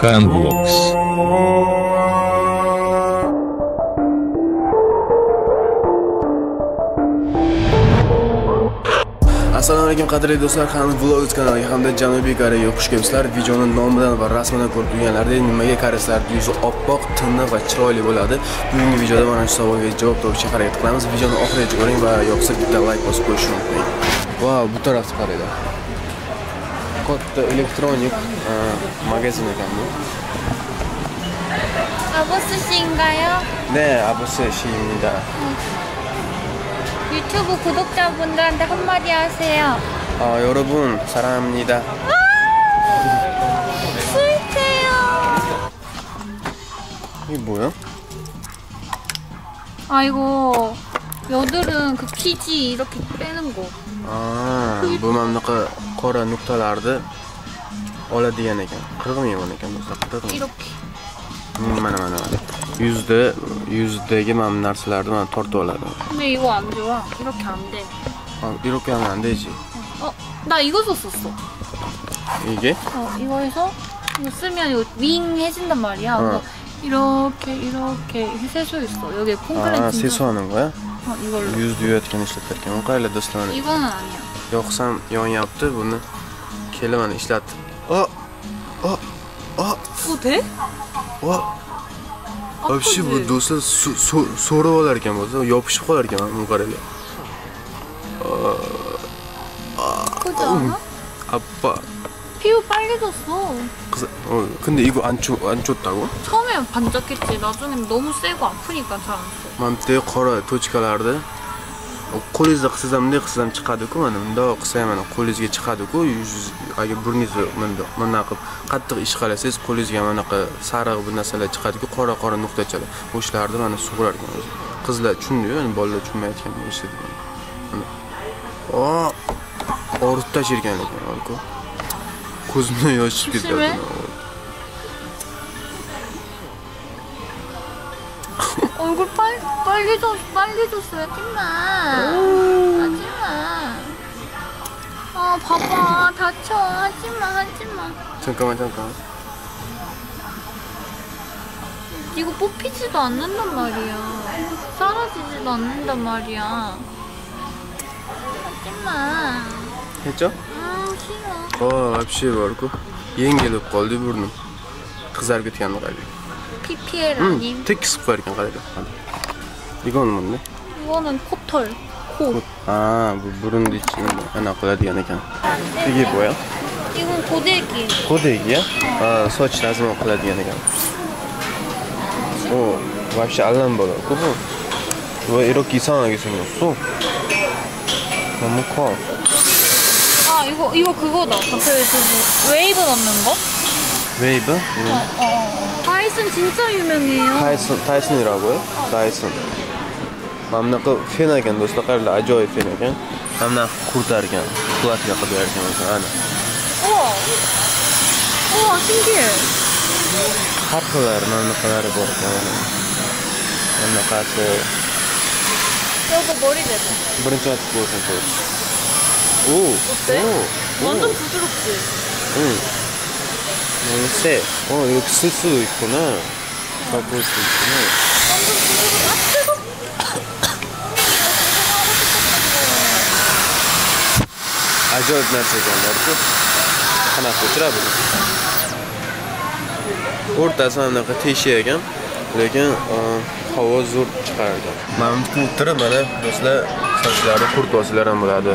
Khan Vlogs. Assalomu alaykum qadrli do'stlar, Khan Vlogs kanaliga hamda Janubiy Koreyaga xush kelibsizlar. Videoning nomidan va rasmidan ko'rib turganlaridek nimaga qarasizlar, yuzi oppoq, tiniq va chiroyli bo'ladi. Bugungi videoda mana shu savolga javob topishga harakat qilamiz. Videoni oxirigacha ko'ring va yoqsa bitta like bosib qo'yishni unutmang. Wow, bu tarafga qaranglar. Katta elektronik magazin ekan bu. 아버스씨인가요? 네, 아버스 씨입니다. 유튜브 구독자분들한테 한마디 하세요. 여러분 사랑합니다. 스윗해요. 이게 뭐야? 이거 여드름 그 피지 이렇게 빼는 거. Bu mamlaqa qora nuqtalarni oladigan ekan. Qirg'mayman ekan do'stlar, qirg'mayman. 이렇게. Mana. Yuzdagi mam narsalarni mana tortib oladi. 근데 이거 안 좋아. 이렇게 안 돼. 이렇게 하면 안 되지. 나 이거 썼었어. 이게? 이거 해서 이거 쓰면 이거 윙 해진단 말이야. 이렇게 세수 있어. 여기 콩글렌 진짜. 세수하는 거야? 이걸로. Yuz yuvayotgan ishlatayotgan. Qayerlar do'stlar? 이거는 아니야. Yoqsam yonyapti, buni kelib mana ishlatib. 뭐 돼? Вообще bu do'stlar so'rib olar ekan bo'lsa, yopishib qolar ekan bu qaranglar. 그렇지 않아? 아빠. 피부 빨개졌어. 근데 이거 안 줬다고? 처음에 반짝했지. 나중엔 너무 세고 아프니까 잘 안 써. Mamte qora tochkalarda qo'lingizda qilsangiz ham chiqadi-ku, mana bundoq qilsa ham mana qo'lingizga chiqadi-ku, agar burningizni mana qilib qattiq ish qilsangiz qo'lingizga manaqa sariq bir narsalar chiqadi-ku, qora nuqtachalar. O'shlarni mana sug'urar ekan o'zi. Qizlar tushundi-yu, endi bolalar tushunmayotgan bo'lsa. Mana. Orib tashirgan ekan-ku. Ko'zimdan yosh chiqib ketadi. 얼굴 빨개졌어. 하지마. 봐봐. 다쳐. 하지마. 잠깐만. 이거 뽑히지도 않는단 말이야. 사라지지도 않는단 말이야. 하지마. 했죠? 싫어. вообще borku. Yengilib qoldi burnim. Qizarib ketganini qarang. PPL 아님? tekis qilib qo'yarkan qaranglar. 이건 뭔데? 이거는 코털. 코. bu burunni ichini ana qiladigan ekan. 이게 뭐야? 이건 고데기. 고데기야? soch razm qiladigan ekan. вообще 알람버라고 뭐. 왜 이렇게 이상하게 생겼어? 너무 커. 이거 그거다. 웨이브 넣는 거? 웨이브? 다이슨 진짜 유명해요. 다이슨이라고요? 다이슨. mamnaqa fen ekan do'stlar, qaranglar, ajoyib fen ekan. Mana qurtargan, quvvatga qilib bergan ekan. Ana. 우와, 신기해. har xil mamlakatlari bor ekan. Mamlakati. 여보 머리 대봐. birinchi marta ko'rdim. 어때? 완전 부드럽지? 응. 너무 세. 이렇게 쓸 수도 있구나. 가볼 수 있구나. 완전 부드럽고 ajoyib narsa ekanlar-ku. Qanaqa o'tiradi bu? O'rtasi anaqa teshik ekan, lekin havo zo'r chiqaradi. Mana bu o'tirib mana do'stlar sochlari quritib olsalar ham bo'ladi.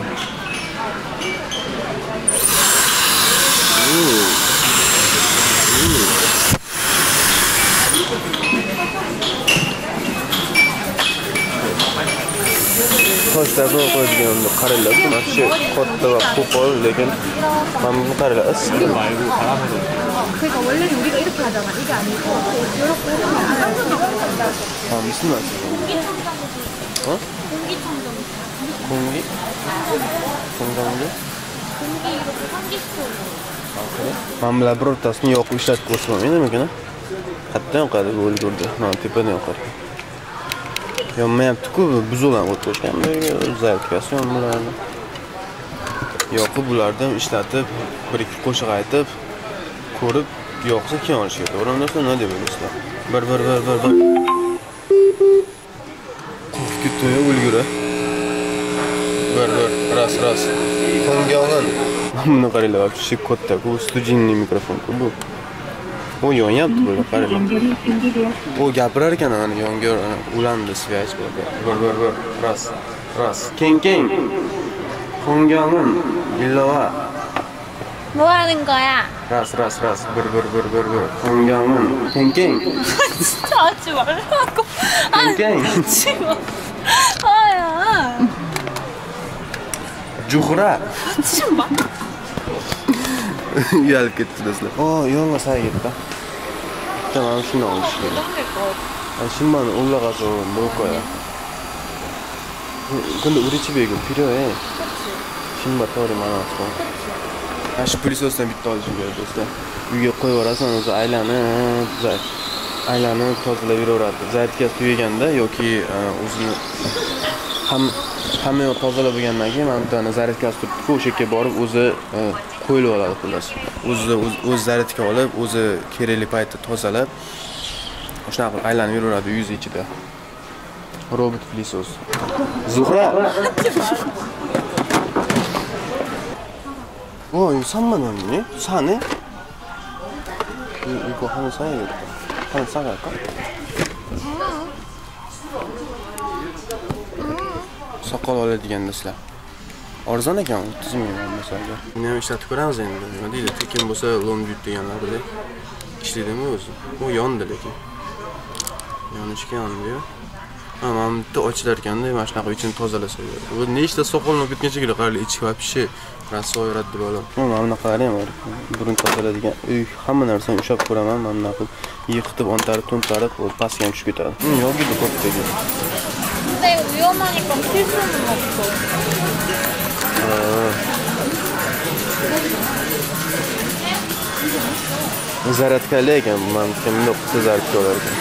Sochlarni qo'yadigan qaranglar, mana shu katta va qo'pol, lekin mana bu qaranglar issiq. 그러니까 원래는 우리가 이렇게 하잖아. 이게 아니고 이렇게 무슨 맛이야? 공기청정. 공기? 건강제? 공기 이렇게 환기시켜줘. 그래? mamla birortasini yoqib ishlatib ko'rsam nima? Qayerdan yoqadi bu o'lgurdi? Mana tepadan yoqadi. Yonmayapti-ku, buzoqdan o'tib qo'ygan. Zarkasi yonmalarni. Yoqib bulardan ishlatib, bir ikki qo'shiq aytib, ko'rib Yo'qsa keyin olishga to'g'ri narsa nima deb o'ylaysizlar? Bir. Qurtga to'ya ulgura. Bir. Ras. Kongalgan. Buni qaranglar, shu katta, bu studiyniy mikrofon-ku bu. O yonyapti böyle qaranglar. O gapirar ekan ana yonga ulandi связь bo'ldi. Bir. Ras. Keng. Kongalgan. Ilova. 뭐 하는 거야? ras. Bir. Kongalgan. Keng. 진짜 하지 말라고. Keng. 하지 마. 아야. Juhra. 하지 마. Uyalib ketdi do'stlar. Yonga say ketdi. Tamam, shuni olish kerak. 될 거. 신만 올라가서 먹을 거야. 근데 우리 집에 이거 필요해. 신발 털이 많아서. 다시 프리소스는 bitta olishim kerak do'stlar. Uyga qo'yib yuborasan, o'zi aylanib tozalayveradi. Zaryadkasi tugaganda yoki o'zini hamma yoq tozalab bo'lgandan keyin mana bu yerda zaryadkasi turibdi-ku, o'sha yerga borib o'zi qo'yilib oladi xullas. O'z zaryadka olib, o'zi kerakli paytda tozalab, shunaqa qilib aylanib yuraveradi yuz ichida. Robot pilisos. Zuhra. 이거 3만 원이네? 사네? 이거 하나 사야겠다. 하나 싸갈까? Soqol oladigan sizlar. Arzon ekan, 30 ming masalan. Buni ham ishlatib ko'ramiz endi. Nima deydi? Tekin bo'lsa Longwood deganlarda ishlaydimi o'zi? U yondi lekin. Yonishga yondi. Mana bitta ochilar ekanda, mana shunaqa ichini tozalasa bo'ladi. Bu nechta soqolni ketgancha kerak, qaranglar, ichki вообще raso yoradi bolam. Mana bunaqalari ham bor. Burun tozaladigan. Hamma narsani ushlab ko'raman, mana bunaqa yiqitib, ontarib, to'ntarib, pastga ham tushib ketadi. Yogiga ko'pdagi. 근데 위험하니까 필수는 없어. Zaryadkali ekan, menimcha bunday qilsa zaryadka olar ekan.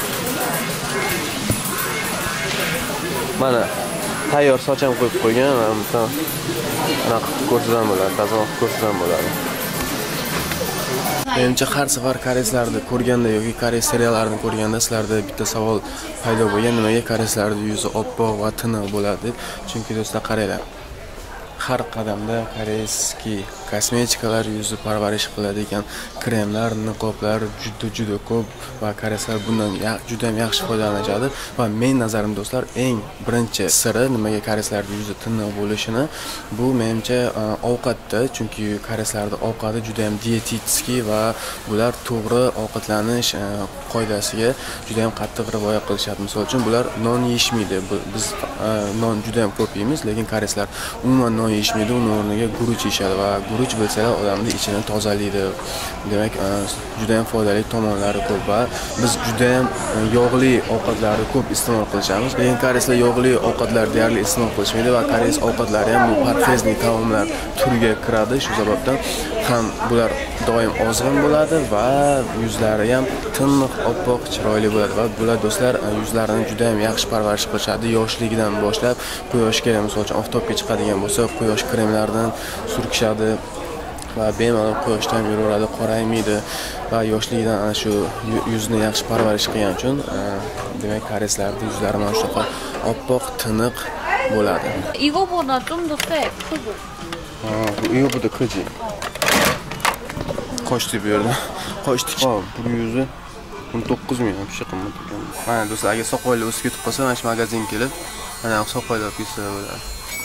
Mana tayyor soch ham qo'yib qo'ygan, mana anaqa ko'rsam bo'ladi, tazam ko'rsam bo'ladi. Menimcha har safar koreyslarni ko'rganda yoki koreys seriallarini ko'rganda sizlarda bitta savol paydo bo'lgan, nimaga koreyslarning yuzi oppoq va tiniq bo'ladi? Chunki do'stlar qaranglar. Har qadamda koreyskiy kosmetikalar yuzni parvarish qiladigan kremlar, niqoblar juda ko'p va koreyslar bundan juda ham yaxshi foydalanishadi va men nazarim do'stlar eng birinchi siri nimaga koreyslarning yuzi tiniq bo'lishini bu menimcha ovqatda, chunki koreyslarning ovqati juda ham dietetskiy va bular to'g'ri ovqatlanish qoidasiga juda ham qattiq rioya qilishadi. Misol uchun bular non yeyishmaydi. Biz non juda ham ko'p yeymiz, lekin koreyslar umuman non yeyishmaydi, uning o'rniga guruch yeyishadi va guruch bilsalar odamning ichini tozalaydi. Demak, juda ham foydali tomonlari ko'p va biz juda ham yog'li ovqatlarni ko'p iste'mol qilamiz. Lekin koreyslar yog'li ovqatlar deyarli iste'mol qilishmaydi va koreys ovqatlari ham bu parhezli taomlar turiga kiradi. Shu sababdan ham bular doim ozg'in bo'ladi va yuzlari ham tiniq, oppoq, chiroyli bo'ladi va bular do'stlar yuzlarini juda ham yaxshi parvarish qilishadi. Yoshligidan boshlab quyoshga, misol uchun oftobga chiqadigan bo'lsa, quyosh kremlaridan surkishadi va bemalol quyoshdan yuraveradi, qoraymaydi va yoshligidan ana shu yuzni yaxshi parvarish qilgan uchun demak koreyslarning yuzlari mana shunaqa oppoq, tiniq bo'ladi. 이거보다 좀 더 세, 크고. 이거보다 크지? Qo'shdi bu yerda. Qo'shdik. Bu yuzi 19 ming bir şey qimmat ekan. Mana do'stlar, agar soqollar o'sib ketib qolsa, mana shu magazinga kelib, mana soqollar olib ketsa bo'ladi.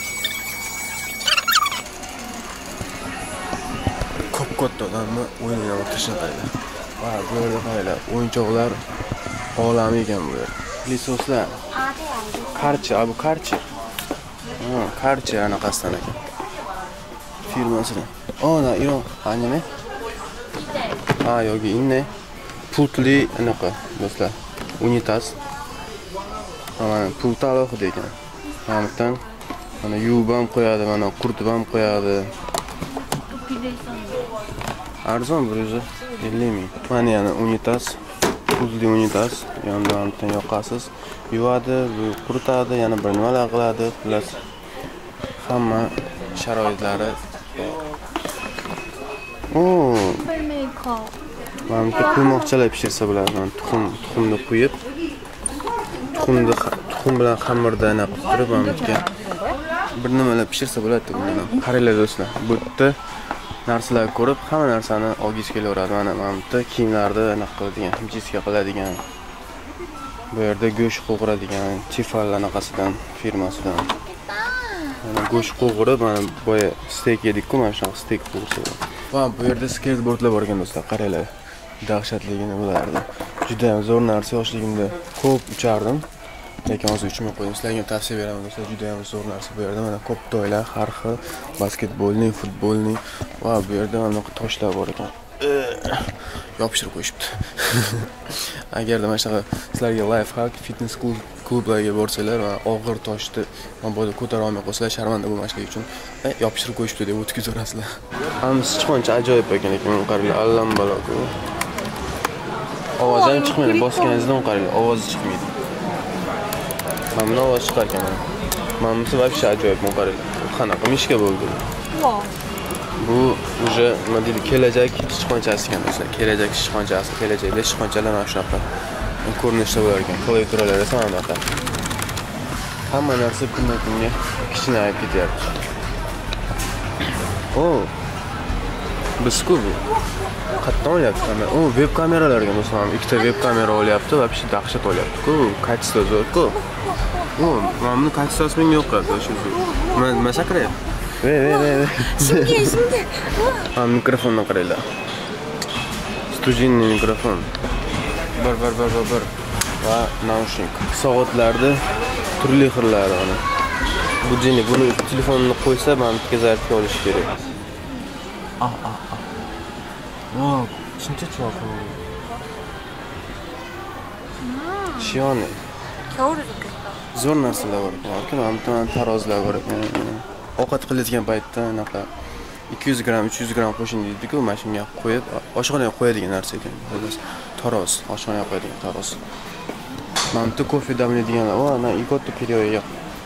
Katta odamni o'yinini tashlashadi. Va bu yerda qaranglar, o'yinchoqlar olami ekan bu yer. Lisoslar. Karchi, bu Karchi. Karchi anaqasidan ekan. Firmasidan. Na Iron, anime. Yogi inne. Pultli anaqa do'stlar. Unitaz. Mana pult alohida ekan. Hamdan mana yuvib ham qo'yadi, mana quritib ham qo'yadi. Arzon 150 ming. Mana yana unitaz, pultli unitaz, yondan yoqasiz, yuvadi, quritadi, yana bir nimalar qiladi, xullas hamma sharoitlari. 메이크업. Menimcha quymoqchalar pishirsa bo'ladi. Men tuxumni quyib, tuxum bilan xamirda aniq qilib turib, menimcha bir nimalar pishirsa bo'ladi bundan. Qaranglar do'stlar, bu yerda narsalar ko'rib, hamma narsani olgisi kelaveradi. Mana menimcha kiyimlarni aniq qiladigan, himchiska qiladigan. Bu yerda go'sht qo'g'iradigan, Tifal anaqasidan, firmasidan. Mana go'sht qo'g'irib, mana boya steak yedik-ku, mana shunaqa steak qo'g'irsa bo'ladi. Va bu yerda skateboardlar bor ekan do'stlar, qaranglar. Dahshatligini bo'lardi. Juda ham zo'r narsa, yoshligimda ko'p uchardim. Lekin hozir uchmay qo'ydim. Sizlarga tavsiya beraman do'stlar, juda ham zo'r narsa bu yerda. Mana ko'p to'ylar, har xil basketbolning, futbolning va bu yerda mana bunaqa toshlar bor ekan. Yopishtirib qo'yishibdi. Agarda mana shunaqa sizlarga life hack, fitness klublarga borsalar va og'ir toshni mabodo ko'tara olmay qolsalar, sharmanda bo'lmaslik uchun yopishtirib qo'yishibdi deb o'tkazarasizlar. Ham sichqoncha ajoyib ekan, lekin qaranglar, allambaloq. Ovoz ham chiqmaydi, bosganingizdan qaranglar, ovozi chiqmaydi. Mana buni ovoz chiqar ekan. Mana bunisi вообще ajoyib, qaranglar. Qanaqa mishka bo'ldi. Bu уже nima deydi, kelajak sichqonchasi ekan do'stlar. Kelajak sichqonchasi, kelajakda sichqonchalar mana shunaqa ko'rinishda bo'lar ekan. Klaviaturalar esa mana bunaqa. Hamma narsa kundan-kunga kichkinayib ketyapti. Biz-ku bu. Qayerdan olyapti kamera? Web kameralar ekan do'stlar. Ikkita web kamera olyapti va вообще dahshat olyapti-ku. Kachisi zo'r-ku. Mana buni kachisi menga yo'q-ku, o'sha zo'r. Nima sakrayapti? Şimdi. Mikrofondan qaranglar. Studiyaning mikrofon. Bir. Va naushnik. Soatlarda turli xillari mana. Bu jini buni telefonini qo'ysa, mana bitta zaryadga olish kerak. 진짜 좋아. 시원해. 겨울에 좋겠다. Zo'r narsalar bor ekan. Mana tarozilar bor ekan. Ovqat qilayotgan paytda anaqa 200 gram, 300 gram qo'shin deydi-ku, mana shunga qo'yib, oshxonaga qo'yadigan narsa ekan. Taroz, oshxonaga qo'yadigan taroz. Mana bu kofe damlaydigan, ana igotni перьёя.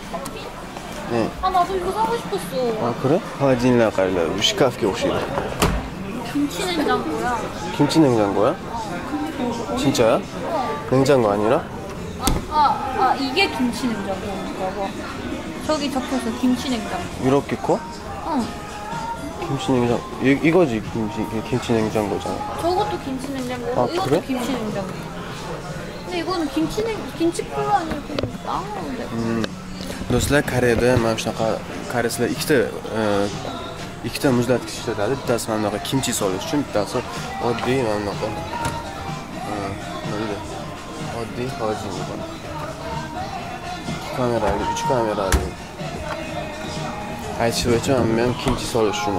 나도 이거 사고 싶었어. 그래? холодильник qaranglar, shkafga o'xshaydi. 김치 냉장고야. 김치 냉장고야? 진짜야? 냉장고 아니라? 이게 김치 냉장고인가 봐. 저기 적혀서 김치 냉장고. 이렇게 커? 응. 김치 냉장고. 이거지 김치 냉장고잖아. 저것도 김치 냉장고. 이것도 그래? 김치 냉장고. 근데 이거는 김치풀 아니고 그냥 빵 건데. Do'stlar, Koreyada mana shunaqa koreyslar ikkita muzlatgich ishlatadi. Bittasi mana bunaqa kimchi solish uchun, bittasi oddiy mana bunaqa. Nima deydi? Oddiy холодильник bor. Kamerali, 3 kamerali. Aytish bo'yicha men kimchi solish uchun.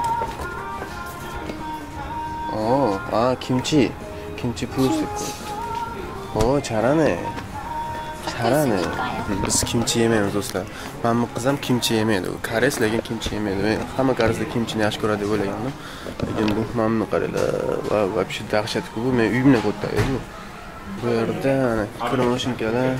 Kimchi. Kimchi plus deb qo'yibdi. Charane. Biz kimchi yemaymiz do'stlar. Menimni qizim kimchi yemaydi. Koreys lekin kimchi yemaydi. Men hamma koreyslar kimchini yaxshi ko'radi deb o'ylagandim. Lekin bu menimni qaranglar. Va вообще dahshat-ku bu. Men uyimda ko'taydi. Bu yerda kromoshinkalar.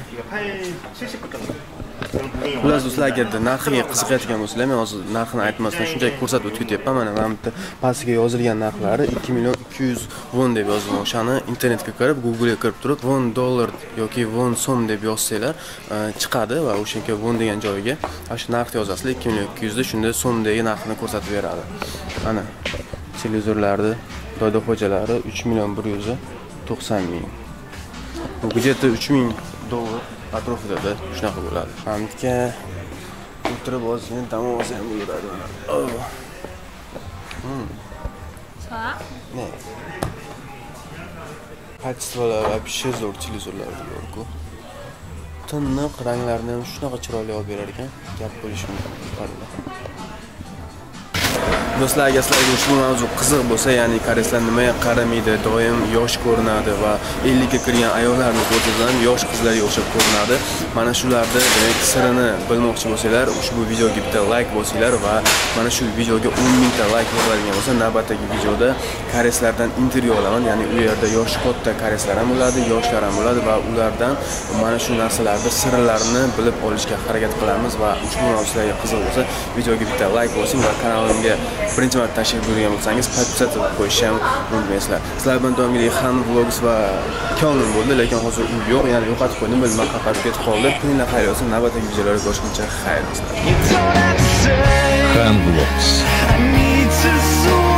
Xullas do'stlar, agarda narxiga qiziqayotgan bo'lsanglar, men hozir narxini aytmasdan shunchaki ko'rsatib o'tib ketyapman. Mana bu yerda pastiga yozilgan narxlari 2 million 200 won deb yozilgan. O'shani internetga kirib, Google'ga kirib turib, won dollar yoki won so'm deb yozsanglar, chiqadi va o'shanga won degan joyiga shu narxni yozasizlar, 2 million 200 da shunda so'mdagi narxini ko'rsatib beradi. Mana televizorlarni dodaxo'jalari 3 million 190 ming. Bu где-то 3 ming dollar atrofida shunaqa bo'ladi. Hamdga o'tirib olsangiz dam olsa ham bo'ladi. 좋아? Ne? Kачестволari вообще zo'r televizorlar bor-ku. Tiniq ranglarni ham shunaqa chiroyli olib berar ekan, gap bo'lishi mumkin. Do'stlar, agar sizlarga ushbu mavzu qiziq bo'lsa, ya'ni koreyslar nimaga qaramaydi, doim yosh ko'rinadi va 50 ga kirgan ayollarni ko'rsam yosh qizlarga o'xshab ko'rinadi. Mana shularni demak sirini bilmoqchi bo'lsanglar, ushbu videoga bitta like bosinglar va mana shu videoga 10 mingta like beriladigan bo'lsa, navbatdagi videoda koreyslardan intervyu olaman. Ya'ni u yerda yosh katta koreyslar ham bo'ladi, yoshlar ham bo'ladi va ulardan mana shu narsalarni sirlarini bilib olishga harakat qilamiz va ushbu mavzularga qiziq bo'lsa, videoga bitta like bosing va kanalimga birinchi marta tashrif buyurgan bo'lsangiz podpisatib qo'yishni ham unutmaysizlar. Sizlar bilan doimgidek Han Vlogs va Kyonin bo'ldi, lekin hozir u yo'q, ya'ni yo'qotib qo'ydim, bilmay qaqarib ketib qoldi. Kunlar xayr olsin, navbatdagi videolarga ko'rishguncha xayr olsin. Han Vlogs.